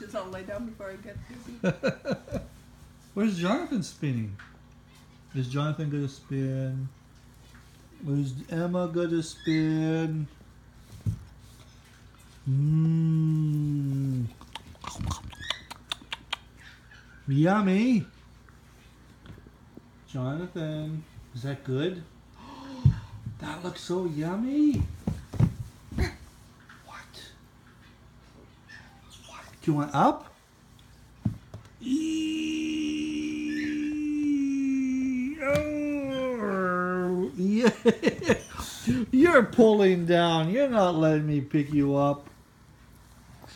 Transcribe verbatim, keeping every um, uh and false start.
just I'll lay down before I get dizzy. Where's Jonathan spinning? Is Jonathan gonna spin? Where's Emma gonna spin? Mmm. Yummy. Jonathan, is that good? That looks so yummy. What? What? Do you want up? Eee. Oh. Yeah. You're pulling down. You're not letting me pick you up.